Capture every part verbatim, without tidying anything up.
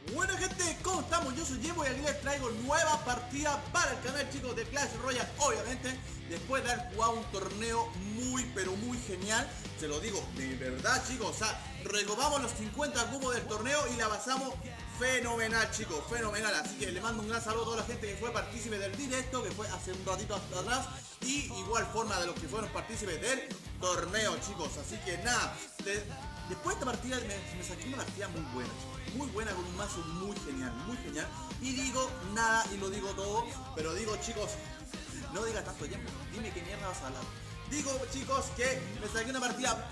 Bueno gente, ¿cómo estamos? Yo soy Jimbo y aquí les traigo nueva partida para el canal, chicos, de Clash Royale. Obviamente, después de haber jugado un torneo muy, pero muy genial. Se lo digo, de verdad, chicos. O sea, recopamos los cincuenta cubos del torneo y la pasamos fenomenal, chicos, fenomenal. Así que le mando un gran saludo a toda la gente que fue partícipe del directo, que fue hace un ratito atrás. Y igual forma de los que fueron partícipes del torneo, chicos. Así que nada, de, después de esta partida me, me saqué una partida muy buena, chicos. Muy buena, con un mazo muy genial, muy genial. Y digo nada y lo digo todo, pero digo, chicos, no digas tanto tiempo, dime qué mierda vas a hablar. Digo, chicos, que me saqué una partida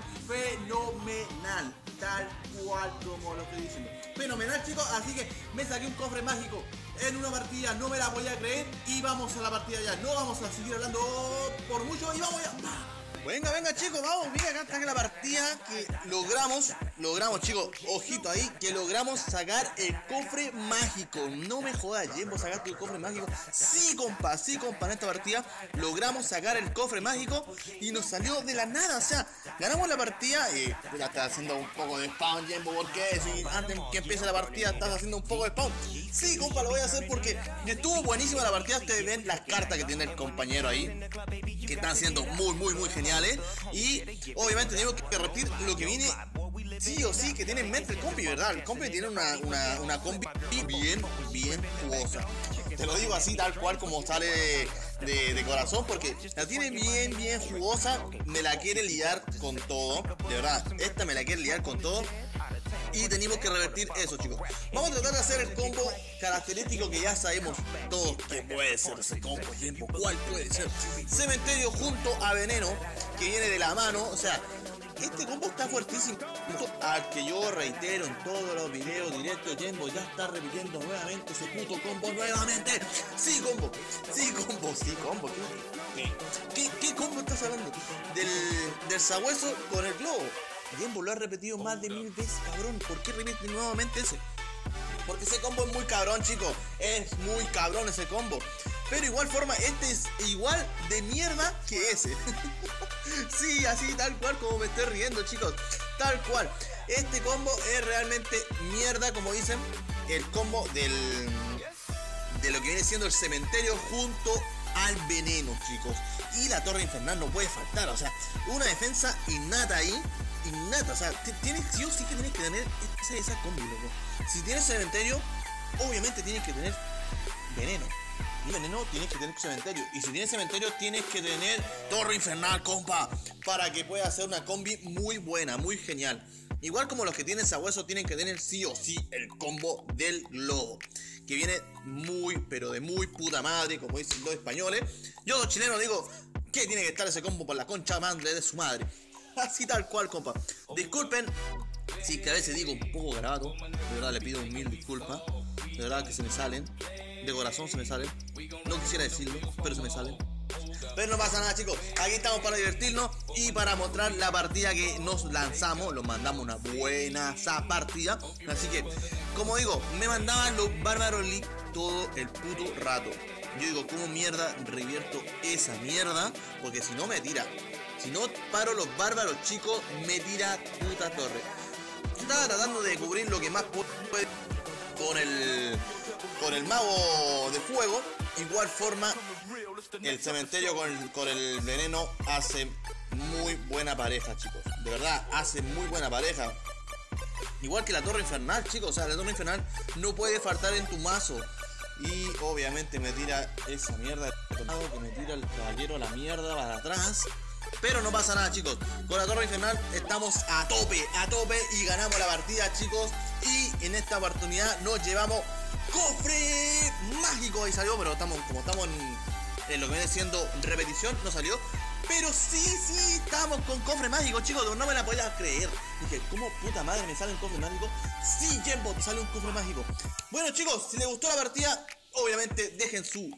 fenomenal, tal cual como lo estoy diciendo. Fenomenal, chicos, así que me saqué un cofre mágico en una partida, no me la voy a creer. Y vamos a la partida ya, no vamos a seguir hablando por mucho y vamos ya. Venga, venga, chicos, vamos, mira, acá está la partida que logramos, logramos, chicos, ojito ahí, que logramos sacar el cofre mágico. No me jodas, Jimbo, sacaste el cofre mágico. Sí, compa, sí, compa, en esta partida logramos sacar el cofre mágico y nos salió de la nada. O sea, ganamos la partida y ya está haciendo un poco de spawn, Jimbo, ¿por qué? Si antes que empiece la partida estás haciendo un poco de spawn. Sí, compa, lo voy a hacer porque estuvo buenísima la partida. Ustedes ven las cartas que tiene el compañero ahí, que están siendo muy, muy, muy geniales. Y obviamente tenemos que repetir lo que viene sí o sí que tiene en mente el compi, ¿verdad? El compi tiene una, una, una compi bien, bien jugosa. Te lo digo así, tal cual como sale de, de, de corazón, porque la tiene bien, bien jugosa. Me la quiere liar con todo, de verdad. Esta me la quiere liar con todo. Y tenemos que revertir eso, chicos. Vamos a tratar de hacer el combo característico que ya sabemos todos que puede ser ese combo. Tiempo, ¿cuál puede ser? Cementerio junto a veneno, que viene de la mano. O sea, este combo está fuertísimo. Al que yo reitero en todos los videos directos, Jimbo ya está repitiendo nuevamente ese puto combo nuevamente. Sí, combo, sí, combo, sí, combo. ¿Qué, qué, qué combo estás hablando? Del, del sabueso con el globo. Jimbo lo ha repetido más de mil veces, cabrón. ¿Por qué repite nuevamente ese? Porque ese combo es muy cabrón, chicos. Es muy cabrón ese combo. Pero igual forma, este es igual de mierda que ese. Sí, así tal cual como me estoy riendo, chicos. Tal cual. Este combo es realmente mierda, como dicen. El combo del de lo que viene siendo el cementerio junto al veneno, chicos. Y la torre infernal no puede faltar. O sea, una defensa innata ahí. Innata, o sea, tienes, sí o sí que tienes que tener esa, esa combi, loco. Si tienes cementerio, obviamente tienes que tener veneno. Y veneno tienes que tener cementerio. Y si tienes cementerio, tienes que tener torre infernal, compa, para que pueda hacer una combi muy buena, muy genial. Igual como los que tienen sabueso tienen que tener sí o sí el combo del globo, que viene muy, pero de muy puta madre, como dicen los españoles. Yo, los chilenos, digo que tiene que estar ese combo por la concha madre de su madre. Así tal cual, compa. Disculpen si que a veces digo un poco grabado. De verdad le pido mil disculpas. De verdad que se me salen. De corazón se me salen. No quisiera decirlo, pero se me salen. Pero no pasa nada, chicos. Aquí estamos para divertirnos y para mostrar la partida que nos lanzamos. Los mandamos una buena esa partida. Así que, como digo, me mandaban los bárbaros league todo el puto rato. Yo digo, ¿cómo mierda revierto esa mierda? Porque si no me tira. Si no paro los bárbaros, chicos, me tira puta torre. Estaba tratando de cubrir lo que más puede con el con el mago de fuego. Igual forma, el cementerio con el, con el veneno hace muy buena pareja, chicos. De verdad, hace muy buena pareja. Igual que la torre infernal, chicos. O sea, la torre infernal no puede faltar en tu mazo. Y obviamente me tira esa mierda que me tira el caballero a la mierda para atrás. Pero no pasa nada, chicos. Con la torre infernal estamos a tope, a tope y ganamos la partida, chicos. Y en esta oportunidad nos llevamos cofre mágico. Ahí salió, pero estamos como estamos en, en lo que viene siendo repetición, no salió. Pero sí, sí, estamos con cofre mágico, chicos. No me la podía creer. Dije, ¿cómo puta madre me sale un cofre mágico? Sí, Jimbo, te sale un cofre mágico. Bueno, chicos, si les gustó la partida, obviamente dejen su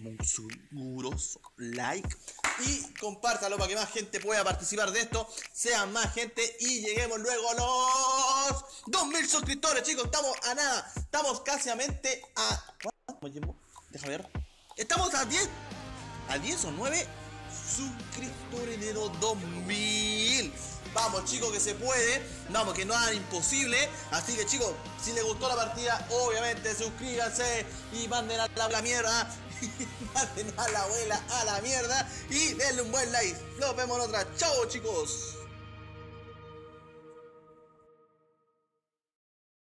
mugroso like y compártalo para que más gente pueda participar de esto, sean más gente y lleguemos luego a los dos mil suscriptores, chicos. Estamos a nada, estamos casi a mente a... ¿Cuánto? Deja ver. Estamos a diez, a diez o nueve suscriptores de los dos mil. Vamos chicos, que se puede. Vamos, que no hagan imposible. Así que chicos, si les gustó la partida, obviamente suscríbanse y manden a la, la mierda. Manden a la abuela a la mierda. Y denle un buen like. Nos vemos en otra. Chao chicos.